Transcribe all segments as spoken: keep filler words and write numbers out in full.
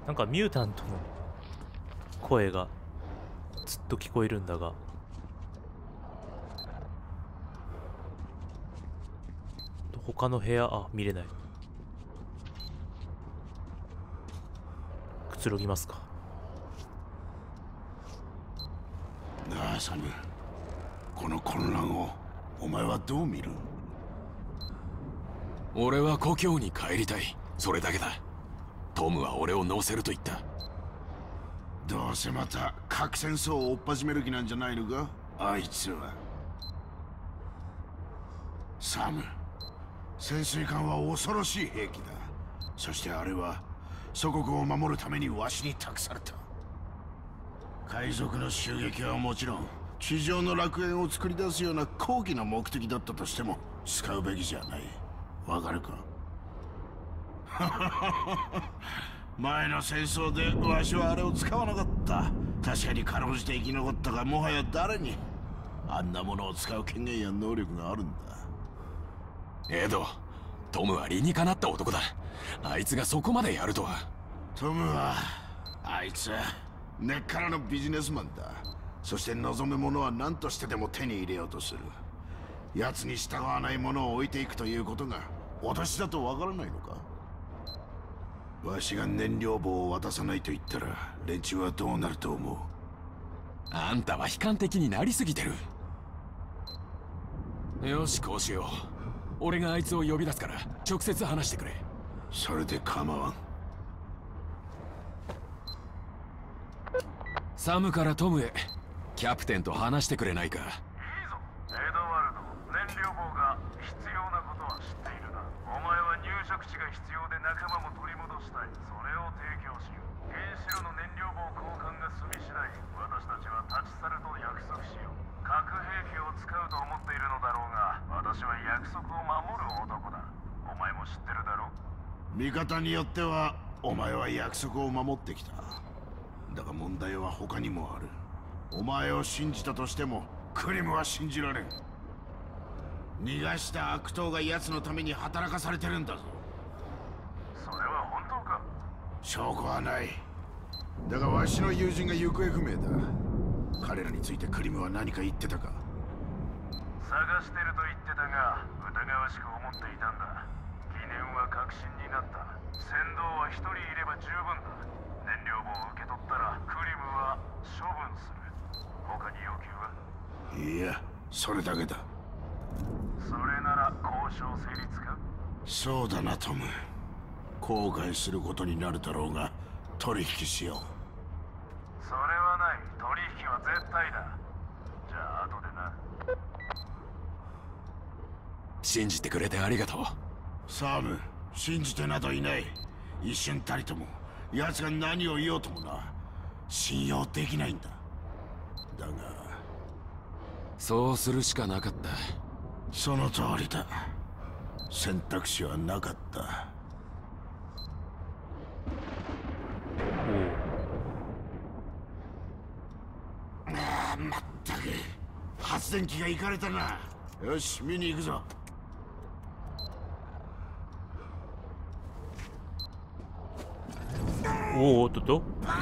なんかミュータントの声がずっと聞こえるんだが、他の部屋、あ、見れない。くつろぎますか。 なあサム、この混乱をお前はどう見る？ 俺は故郷に帰りたい、それだけだ。トムは俺を乗せると言った。 どうせまた核戦争を追っ始める気なんじゃないのか、あいつは。サム、潜水艦は恐ろしい兵器だ。そしてあれは祖国を守るためにわしに託された。海賊の襲撃はもちろん、地上の楽園を作り出すような高貴な目的だったとしても使うべきじゃない。わかるか？前の戦争でわしはあれを使わなかった。確かにかろうじて生き残ったが、もはや誰にあんなものを使う権限や能力があるんだ。 エド、トムは理にかなった男だ。あいつがそこまでやるとは。 トムはあいつ根っからのビジネスマンだ。そして望むものは何としてでも手に入れようとする。奴に従わないものを置いていくということが脅しだとわからないのか？わしが燃料棒を渡さないと言ったら連中はどうなると思う？ あんたは悲観的になりすぎてる。よし、こうしよう。俺があいつを呼び出すから直接話してくれ。 それで構わん。 サムからトムへ、キャプテンと話してくれないか。 いいぞ、エドワルド。燃料棒が必要なことは知っているな。お前は入植地が必要で仲間も取り戻したい。それを提供しよう。原子炉の燃料棒交換が済み次第、私たちは立ち去ると約束しよう。核兵器を使うと思っているのだろうが、私は約束を守る男だ。お前も知ってるだろ？ 見方によってはお前は約束を守ってきた。だが問題は他にもある。お前を信じたとしてもクリムは信じられん。逃がした悪党が奴のために働かされてるんだぞ。 それは本当か？ 証拠はない。だがわしの友人が行方不明だ。彼らについてクリムは何か言ってたか？ 探してると言ってたが疑わしく思っていたんだ。疑念は確信になった。船頭は一人いれば十分だ。燃料棒を受け取ったらクリムは処分する。他に要求は？ いや、それだけだ。 それなら交渉成立か？ そうだなトム。後悔することになるだろうが取引しよう。 それはない。取引は絶対だ。じゃあ後でな。 信じてくれてありがとう。 サム、信じてなどいない。一瞬たりとも奴が何を言おうともな、信用できないんだ。だがそうするしかなかった。 その通りだ。選択肢はなかった。ああ、まったく発電機が行かれたな。よし、見に行くぞ。 おお、おっとっと。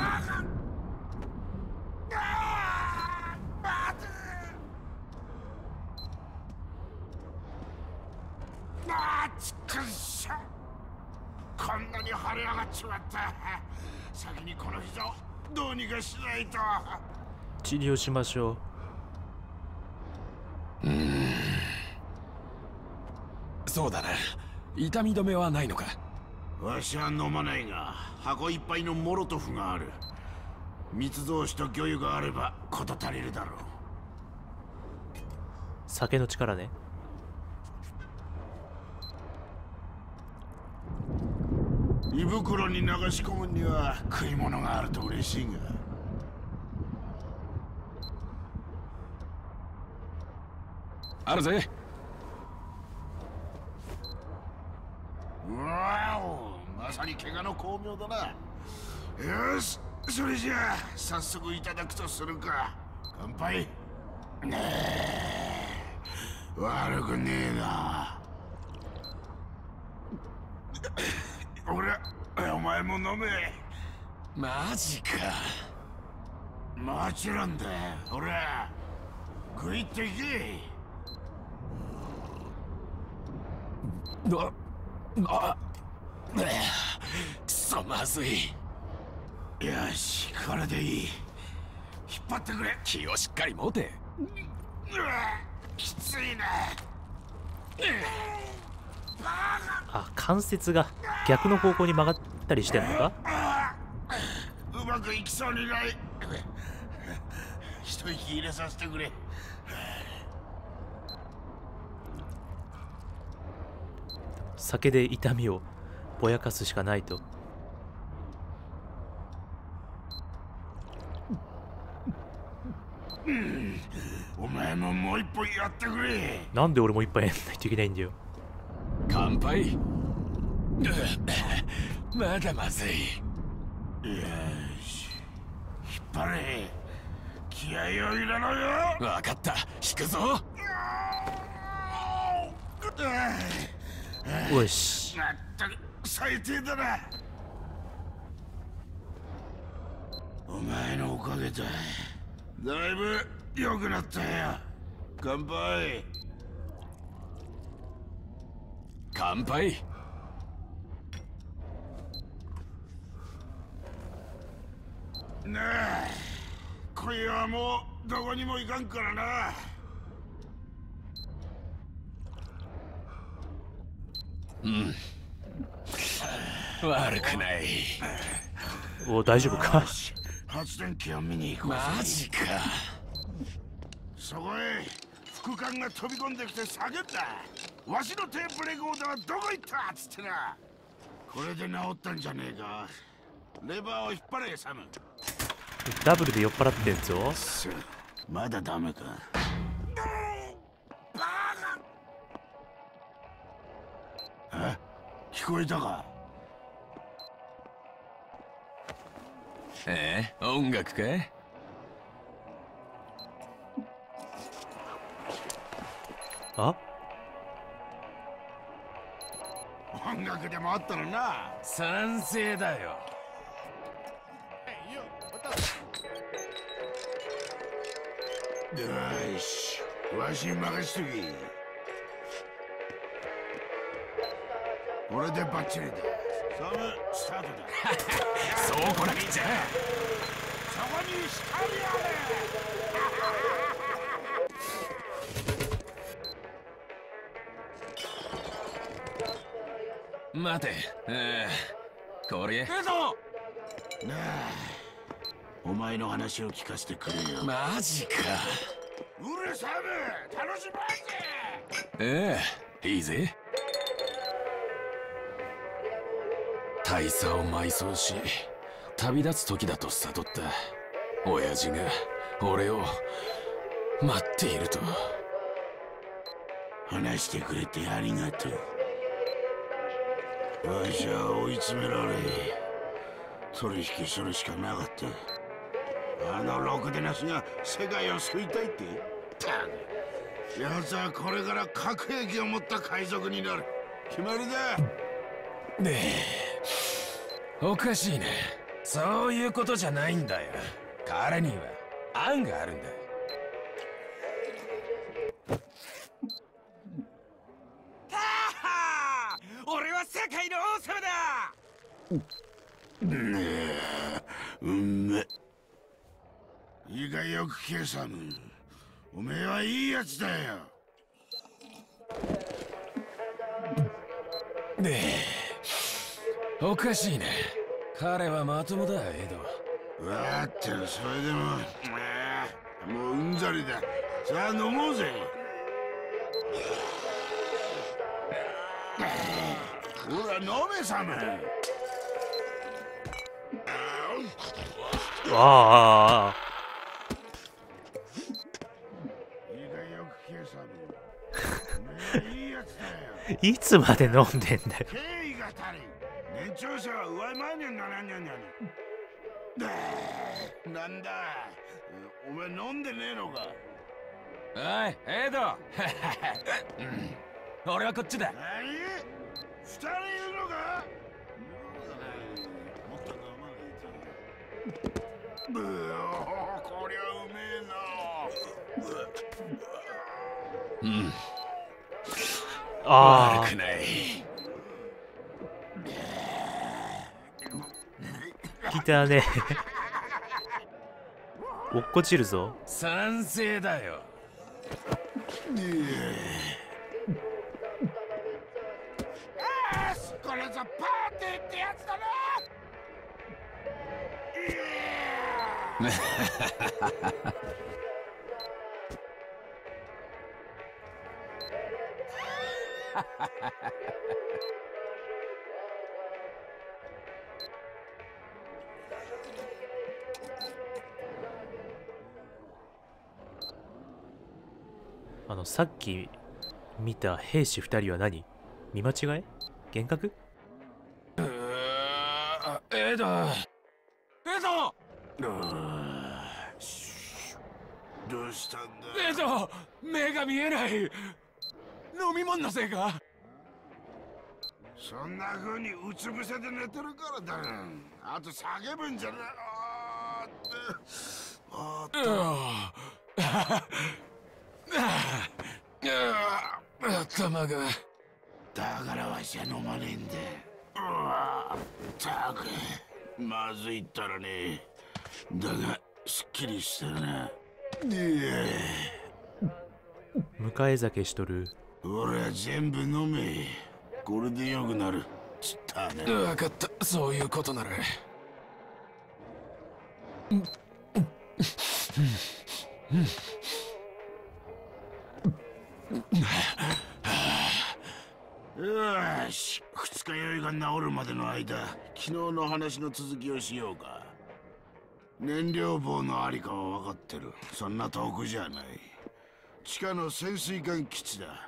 こんなに腫れ上がっちまった。先にこの膝をどうにかしないと。 治療しましょう。うーん、そうだな。痛み止めはないのか？ わしは飲まないが箱いっぱいのモロトフがある。密造酒と魚油があれば事足りるだろう。 酒の力ね。 胃袋に流し込むには食い物があると嬉しいが。 あるぜ。 うわお、まさに怪我の巧妙だな。よし、それじゃあ早速いただくとするか。乾杯。ねえ、悪くねえな。ほら、お前も飲め。 マジか。 もちろんだ。ほら食いっていけ。 ああくそまずい。 よし、これでいい。引っ張ってくれ。 気をしっかり持て。 うわ、きついな。 あ、関節が逆の方向に曲がったりしてんのか。 うまくいきそうにない。一息入れさせてくれ。 酒で痛みをぼやかすしかないと。 うん、お前ももう一本やってくれ。 なんで俺も一杯やんないといけないんだよ。 乾杯。まだまずい。 よし、引っ張れ。気合を入れろよ。 わかった、引くぞ。 よし。 まったく最低だな。お前のおかげだ。だいぶ良くなったよ。乾杯。 乾杯。 なあ、今夜はもうどこにも行かんからな。 うん、悪くない。 お、大丈夫か。 発電機を見に行こう。 マジか。 そこへ副官が飛び込んできて叫んだ。わしのテープレコーダーはどこ行ったっつってな。これで治ったんじゃねえか。レバーを引っ張れサム。 ダブルで酔っ払ってんぞ。 まだダメか。え、聞こえたか。 ええ、音楽か。 あ、 音楽でもあったらな。 賛成だよ。 よし、わしに任しとけ。これでバッチリだ。サム、スタートだ。 そうこなくっちゃ。 そこに光あれ。待て、えー、これ。 えぞ。なあ、お前の話を聞かせてくれよ。 マジか。 うるさむ、楽しまんぜ。 ええ、いいぜ。大佐を埋葬し旅立つ時だと悟った親父が俺を待っていると。 話してくれてありがとう。わしは追い詰められ取引するしかなかった。あのろくでなしが世界を救いたいってたく、奴はこれから核兵器を持った海賊になる。決まりだ。 ねえ、おかしいね。そういうことじゃないんだよ。彼には案があるんだ。 はは俺は世界の王様だ。 ねえ、うんめ。いいかよく聞けサム。おめえはいいやつだよ。 ねえ、おかしいね。彼はまともだ、エド。 わかってる。それでも、ああ、もううんざりだ。さあ飲もうぜ。ほら飲めサム。 ああ、 いいかよく聞けサム。おめえいいやつだよ。 いつまで飲んでんだよ。 敬意が足りん。年長者は上前にゃんがなんにゃんにゃん。なんだ、お前飲んでねえのか。 おい、エド。うん、俺はこっちだ。 何？二人いるのか？もっと飲まないと。 ぶーこりゃうめえな。 うん、 あ悪くない。 あ、来たね。落っこちるぞ。 賛成だよ。 よし、これぞパーティーってやつだな。 あの、さっき見た兵士二人は何？見間違い？幻覚？ うーエドエドどうしたんだ。 エド、目が見えない。飲み物のせいか。 そんな風にうつ伏せで寝てるからだ。あと叫ぶんじゃない。あーってあーって頭が。 だからわしは飲まねえんだ。うわったくまずいったらね。だがすっきりしたな。 迎え酒しとる。 俺は全部飲め。これでよくなる。つったね。 分かった、そういうことなら。 よし、二日酔いが治るまでの間、昨日の話の続きをしようか。燃料棒のありかは分かってる。そんな遠くじゃない。地下の潜水艦基地だ。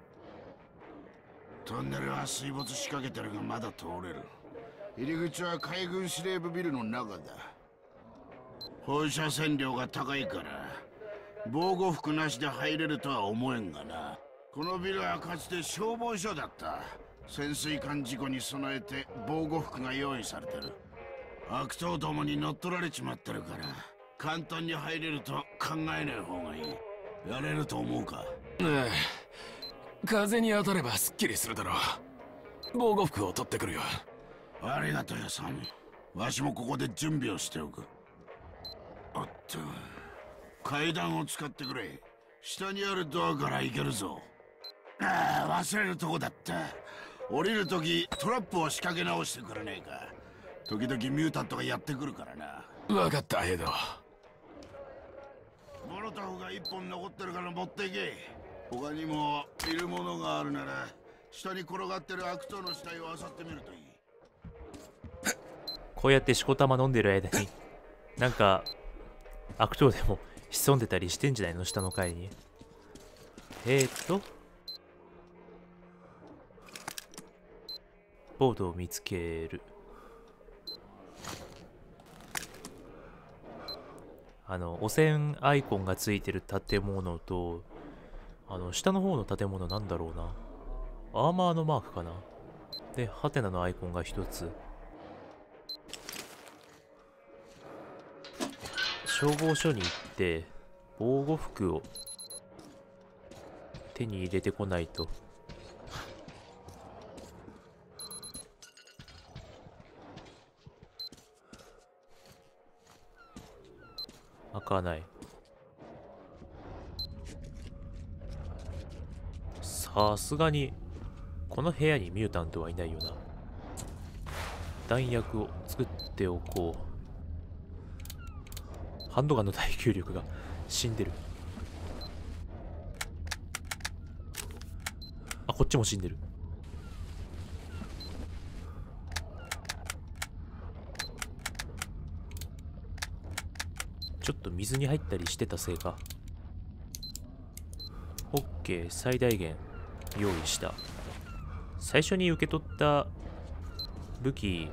トンネルは水没しかけてるがまだ通れる。入り口は海軍司令部ビルの中だ。放射線量が高いから防護服なしで入れるとは思えんがな。このビルはかつて消防署だった。潜水艦事故に備えて防護服が用意されてる。悪党どもに乗っ取られちまってるから簡単に入れると考えない方がいい。やれると思うか。 ええ、風に当たればすっきりするだろう。防護服を取ってくるよ。 ありがとうよ、サム。わしもここで準備をしておく。おっと、階段を使ってくれ。下にあるドアから行けるぞ。ああ、忘れるとこだった。降りるときトラップを仕掛け直してくれねえか。時々ミュータントがやってくるからな。 分かった、エド。 モロトフが一本残ってるから持っていけ。他にもいるものがあるなら下に転がってる悪党の死体を漁ってみるといい。 こうやってしこたま飲んでる間になんか悪党でも潜んでたりしてんじゃないの、下の階に。えーっとボードを見つける。あの汚染アイコンがついてる建物と、あの下の方の建物なんだろうな、アーマーのマークかな。でハテナのアイコンが一つ。消防署に行って防護服を手に入れてこないと。開かない。さすがにこの部屋にミュータントはいないよな。弾薬を作っておこう。ハンドガンの耐久力が死んでる。あ、こっちも死んでる。ちょっと水に入ったりしてたせいか。オッケー、最大限用意した。最初に受け取った武器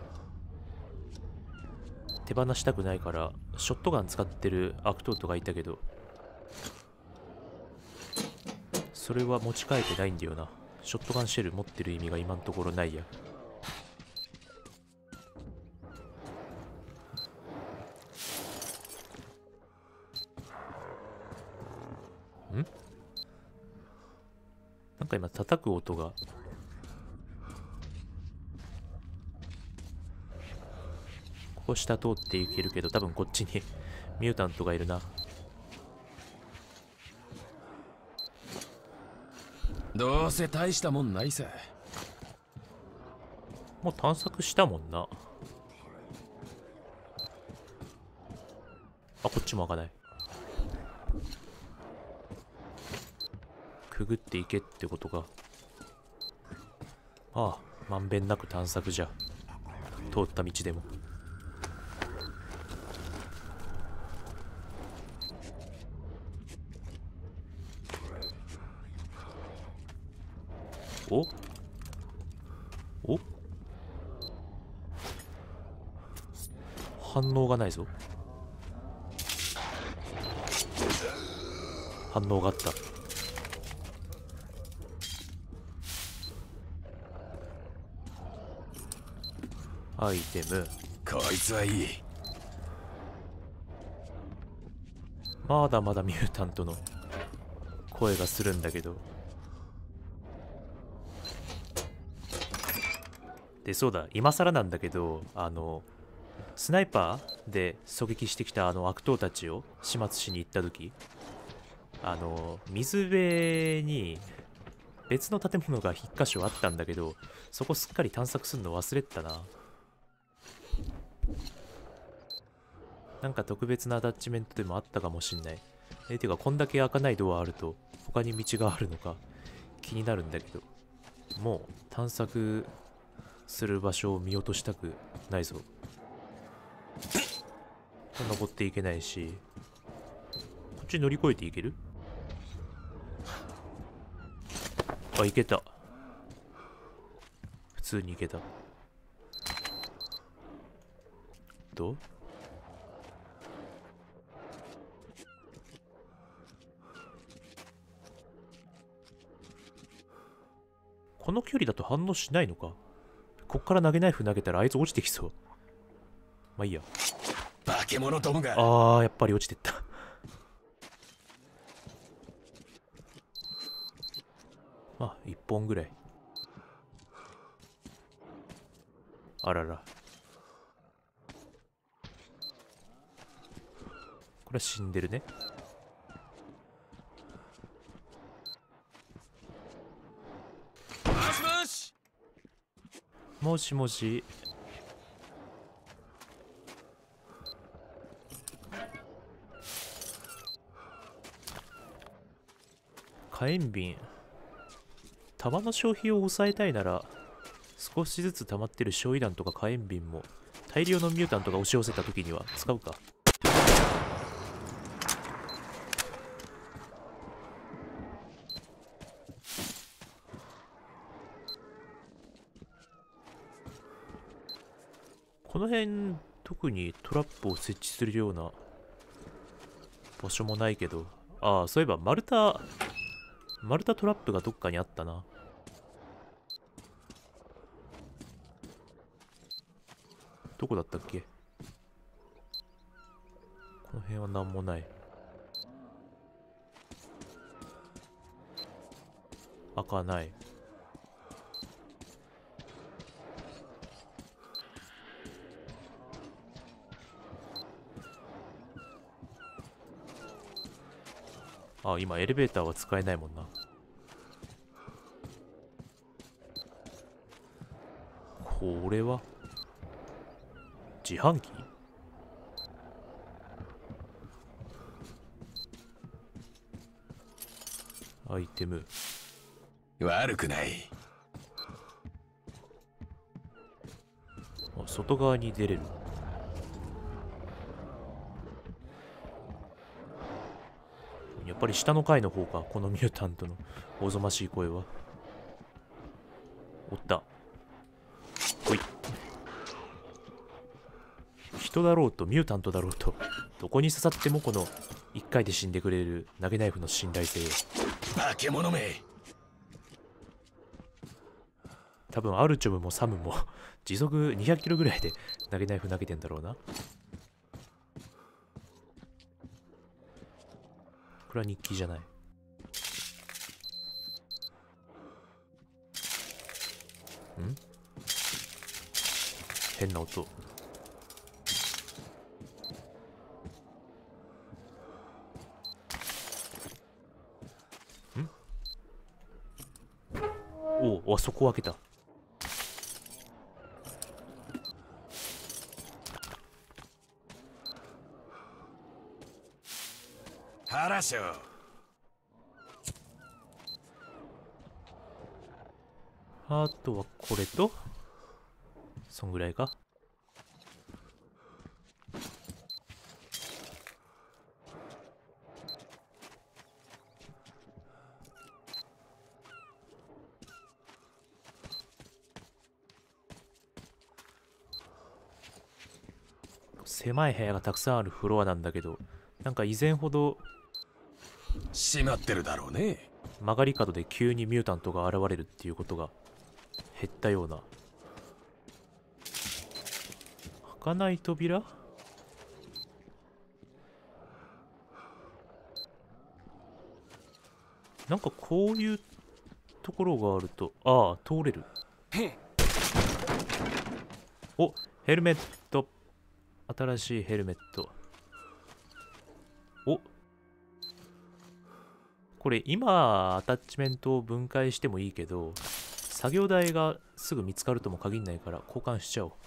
手放したくないからショットガン使ってる悪党とかいたけど、それは持ち帰ってないんだよな。ショットガンシェル持ってる意味が今のところないや。 か今叩く音が。ここ下通っていけるけど、多分こっちにミュータントがいるな。 どうせ大したもんないさ。 もう探索したもんな。あ、こっちも開かない。くぐっていけってことか。ああ、まんべんなく探索じゃ。通った道でも。おお反応がないぞ。反応があった。アイテム。 こいつはいい。 まだまだミュータントの声がするんだけど。で、そうだ、今更なんだけど、あの、スナイパーで狙撃してきたあの悪党たちを始末しに行った時、あの、水辺に別の建物が一箇所あったんだけど、そこすっかり探索するの忘れてたな。なんか特別なアタッチメントでもあったかもしんない。え、てかこんだけ開かないドアあると他に道があるのか気になるんだけど、もう探索する場所を見落としたくないぞ。登っていけないし、こっち乗り越えていける？あ、いけた。普通にいけた。どう？この距離だと反応しないのか。こっから投げナイフ投げたらあいつ落ちてきそう。まあいいや。 化け物どもが。 あー、やっぱり落ちてった。まあ、一本ぐらい。あらら。これは死んでるね。 もしもし。 もしもし。火炎瓶。弾の消費を抑えたいなら、少しずつ溜まってる焼夷弾とか火炎瓶も大量のミュータントが押し寄せた時には使うか。この辺特にトラップを設置するような場所もないけど、ああ、そういえば丸太丸太トラップがどっかにあったな。どこだったっけ？この辺は何もない。赤ない。あ、今エレベーターは使えないもんな。これは自販機？アイテム。 悪くない。 あ、外側に出れる。やっぱり下の階の方か、このミュータントのおぞましい声は。おった。ほい。人だろうとミュータントだろうと、どこに刺さってもこのいっかいで死んでくれる投げナイフの信頼性。 化け物め。 多分アルチョムもサムも時速にひゃくキロぐらいで投げナイフ投げてんだろうな。これは日記じゃない。 ん？変な音。ん？おお、あそこ開けた。 原章。 あとはこれとそんぐらいか。狭い部屋がたくさんあるフロアなんだけど、なんか以前ほど閉まってるだろうね。 曲がり角で急にミュータントが現れるっていうことが減ったような。開かない扉？なんかこういうところがあると、ああ、通れる。お、ヘルメット。新しいヘルメット。お、これ今アタッチメントを分解してもいいけど、作業台がすぐ見つかるとも限らないから交換しちゃおう。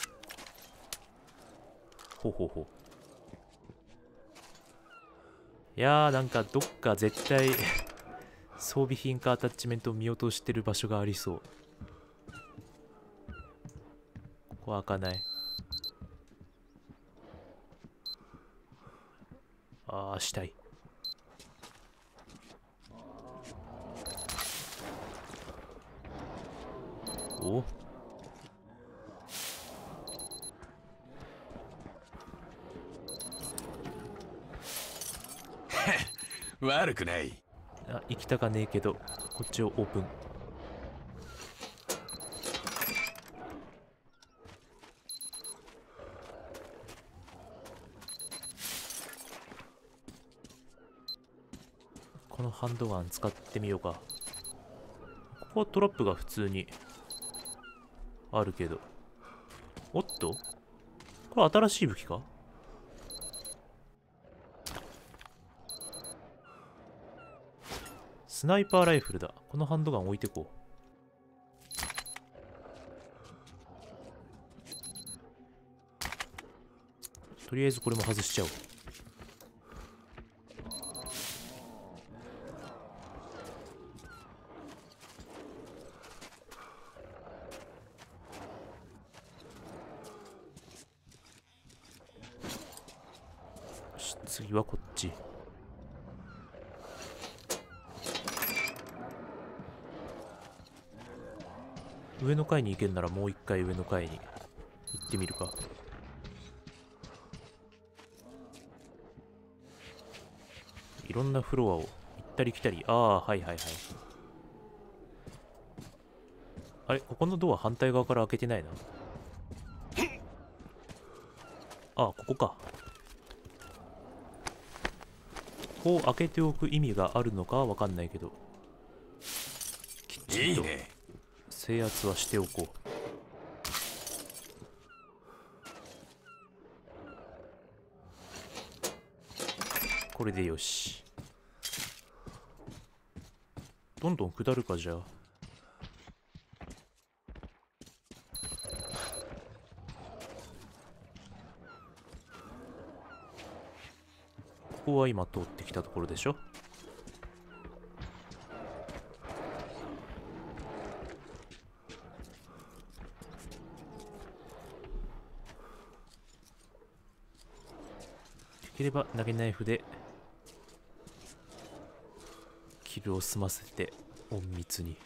ほうほうほう。いやー、なんかどっか絶対装備品かアタッチメントを見落としてる場所がありそう。ここは開かない。ああ、したい。お悪くない。 あ、行きたかねえけど、こっちをオープン。このハンドガン使ってみようか。ここはトラップが普通にあるけど。おっと、これ新しい武器か？スナイパーライフルだ。このハンドガン置いてこう。とりあえずこれも外しちゃおう。よし、次はこっち。上の階に行けんならもう一回上の階に行ってみるか。いろんなフロアを行ったり来たり。ああ、はいはいはい。あれ、ここのドア反対側から開けてないな。ああ、ここか。こう開けておく意味があるのかはわかんないけど、きっちりと制圧はしておこう。これでよし。どんどん下るか。じゃあここは今通ってきたところでしょ。できれば投げナイフでキルを済ませて隠密に。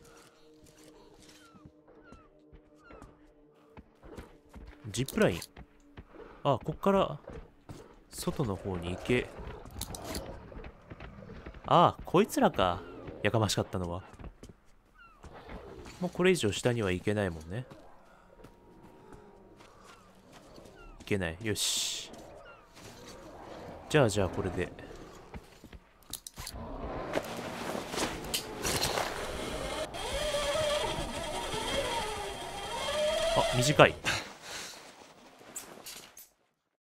ジップライン。あ、こっから外の方に行け。ああ、こいつらか。やかましかったのは。もうこれ以上下には行けないもんね。行けない。よし。じゃあじゃあこれで。 あ、短い。